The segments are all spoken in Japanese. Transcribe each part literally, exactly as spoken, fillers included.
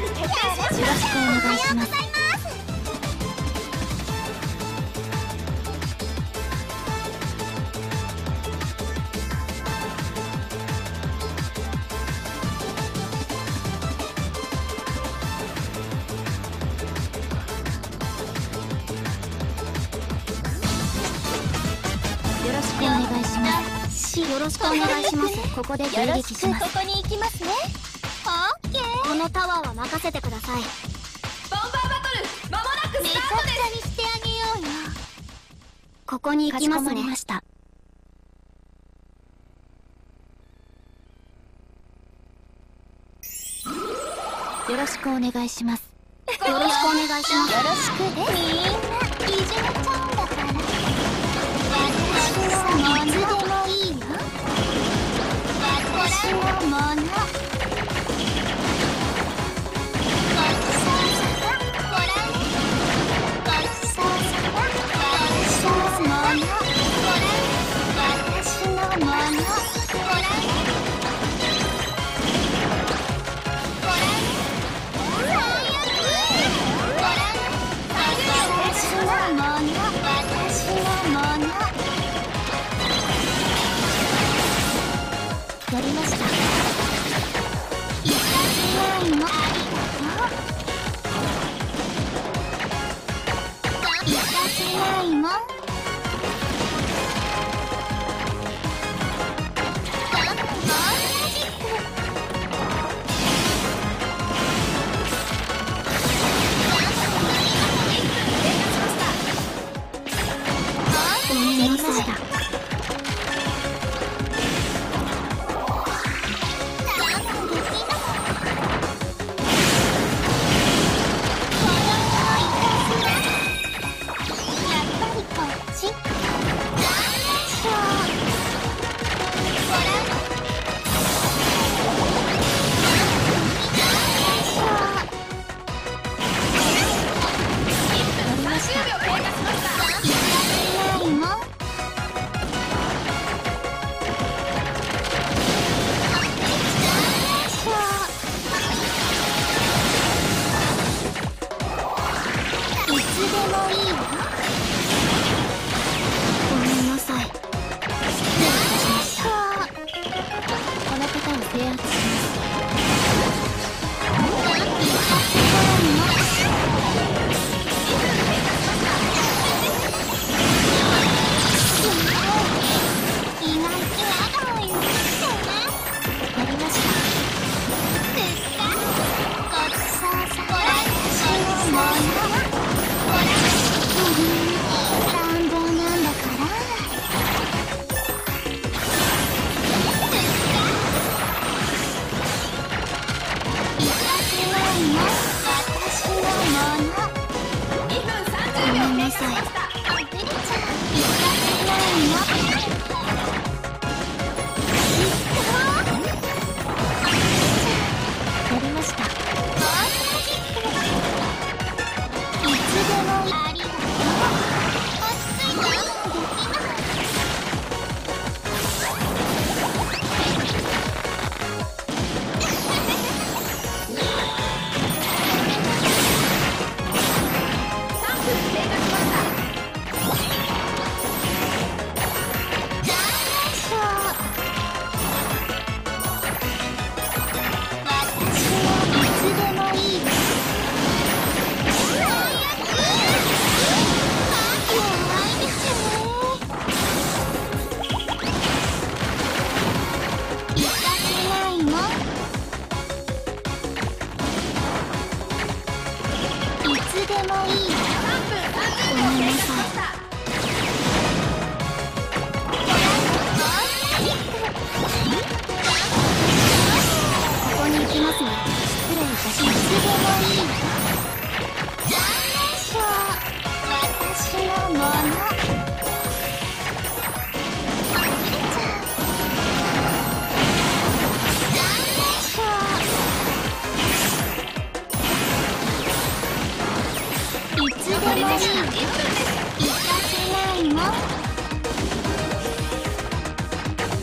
願いします。よろしくお願いします。よろしくお願いします。ここで迎撃します。 ここに行きますね。オッケー。 このタワーは任せてください。 ボンバーバトル間もなくスタートです。めちゃくちゃにしてあげようよ。 ここに行きますね。 かしこまりました。 よろしくお願いします。よろしくお願いします。 よろしくです。みんないじめちゃうんだから。私のいつでもいいよ。私のもの。ごちそうさま。ごらん。ごちそうさま。私のもの。ごらん。私のもの。ごらん。 やりました。 いたずらいもありがとう。いたずらいもガンボマジック。 ごめんなさい。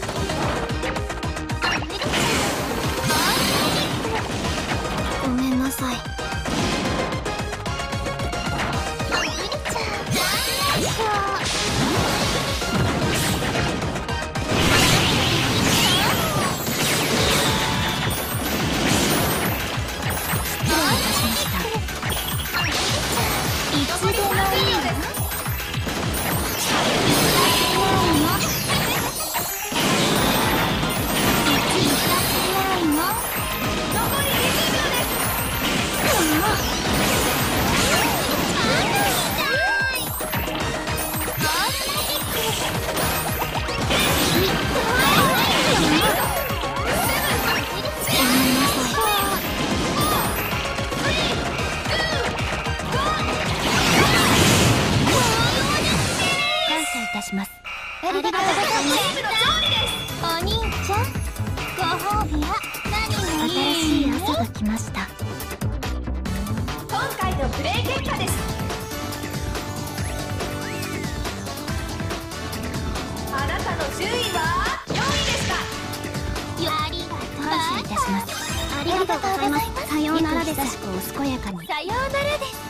ささい。 おじいちゃんよいしょ。 します。 ありがとうございます。お兄ちゃん、ご褒美は何がいい？ 新しい朝が来ました。 今回のプレイ結果です。あなたの順位はよんいでした。 ありがとう。 感謝いたします。ありがとうございます。さようならです。親しくお健やかに。 さようならです。